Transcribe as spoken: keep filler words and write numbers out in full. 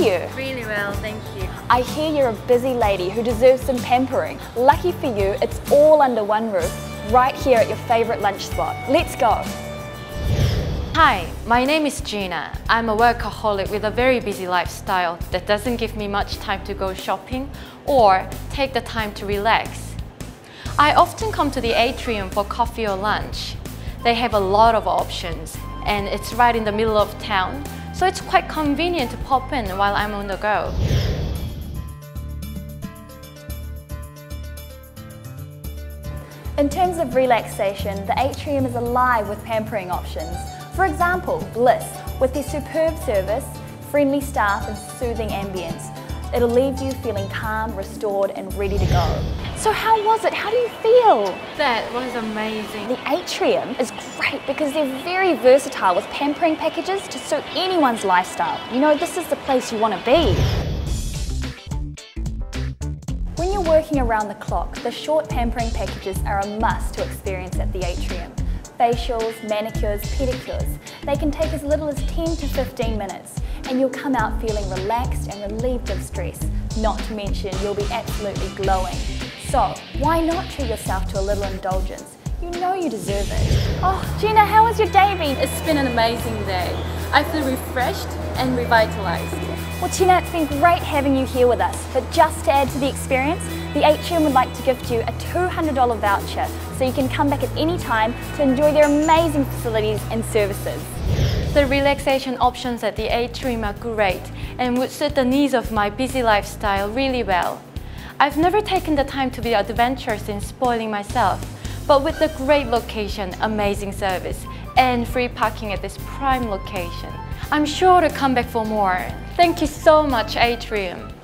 you? Really well, thank you. I hear you're a busy lady who deserves some pampering. Lucky for you, it's all under one roof, right here at your favourite lunch spot. Let's go. Hi, my name is Gina. I'm a workaholic with a very busy lifestyle that doesn't give me much time to go shopping or take the time to relax. I often come to the Atrium for coffee or lunch. They have a lot of options and it's right in the middle of town, so it's quite convenient to pop in while I'm on the go. In terms of relaxation, the Atrium is alive with pampering options. For example, Bliss, with their superb service, friendly staff and soothing ambience. It'll leave you feeling calm, restored and ready to go. So how was it? How do you feel? That was amazing. The Atrium is great because they're very versatile with pampering packages to suit anyone's lifestyle. You know, this is the place you want to be. When you're working around the clock, the short pampering packages are a must to experience at the Atrium. Facials, manicures, pedicures. They can take as little as ten to fifteen minutes and you'll come out feeling relaxed and relieved of stress. Not to mention you'll be absolutely glowing. So why not treat yourself to a little indulgence? You know you deserve it. Oh, Gina, how has your day been? It's been an amazing day. I feel refreshed and revitalized. Well, Gina, it's been great having you here with us, but just to add to the experience, the Atrium would like to gift you a two hundred dollar voucher so you can come back at any time to enjoy their amazing facilities and services. The relaxation options at the Atrium are great and would suit the needs of my busy lifestyle really well. I've never taken the time to be adventurous in spoiling myself, but with the great location, amazing service, and free parking at this prime location, I'm sure to come back for more. Thank you so much, Atrium.